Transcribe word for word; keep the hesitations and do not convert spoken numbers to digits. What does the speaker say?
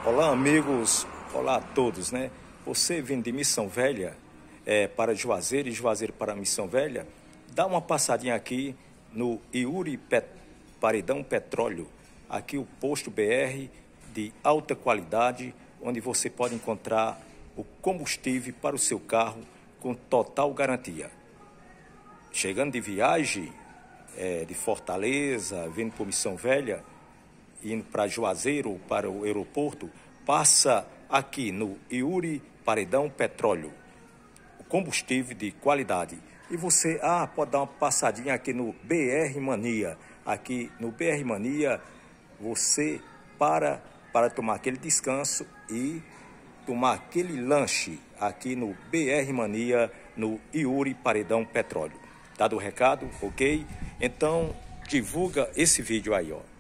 Olá, amigos. Olá a todos, né? Você vindo de Missão Velha é, para Juazeiro e Juazeiro para Missão Velha, dá uma passadinha aqui no Iuri Pet... Paredão Petróleo. Aqui o posto B R de alta qualidade, onde você pode encontrar o combustível para o seu carro com total garantia. Chegando de viagem é, de Fortaleza, vindo para Missão Velha, indo para Juazeiro, para o aeroporto, passa aqui no Iuri Paredão Petróleo, o combustível de qualidade. E você, ah, pode dar uma passadinha aqui no B R Mania. Aqui no B R Mania, você para, para tomar aquele descanso e tomar aquele lanche aqui no B R Mania, no Iuri Paredão Petróleo. Dado o recado, ok? Então, divulga esse vídeo aí, ó.